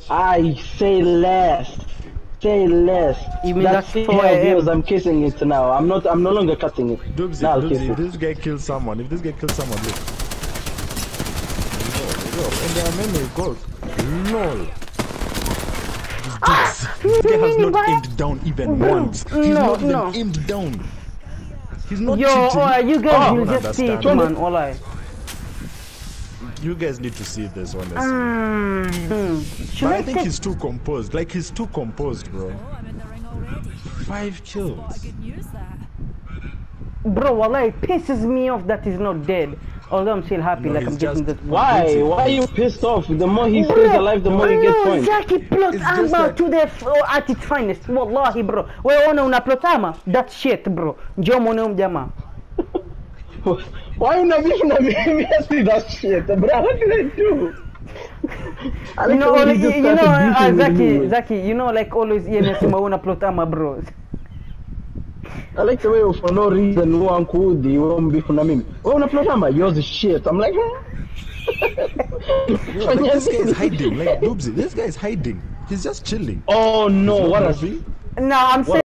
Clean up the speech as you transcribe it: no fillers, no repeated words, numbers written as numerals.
I say less. Say less. Even That's that's 4 views. I'm kissing it now. I'm no longer cutting it. Dubsy, Now I'll Dubsy, kiss if it. this guy kills someone, look. And there are many goals. LOL. This guy has not aimed down even once. He's not even aimed down. He's not cheating. You guys will don't just see it, understand. man. Alright. You guys need to see this, honestly. Should But I I think take... he's too composed. Like, he's too composed, bro. 5 kills. Bro, wallah, it pisses me off that he's not dead. Although I'm still happy, No, like he's I'm getting just- this. Why? Why are you pissed off? The more he stays alive, the more he gets points. Zaki plot It's just armor like- to the at its finest. Wallahi, bro. Wewe una plot armor? That shit, bro. Njoo muone jamaa. Why not being I see that shit, bro? What did I do? I like the way you just started beefing with me. Zaki, you know, like always, yenasema una plot armor, bro. I like the way for no reason one could won't be from me. Oh, no problem. Yours is shit. I'm like, Yo, like, this guy is hiding. Like, Dubsy, this guy is hiding. He's just chilling. oh no, He's not what a moving. No, I'm saying.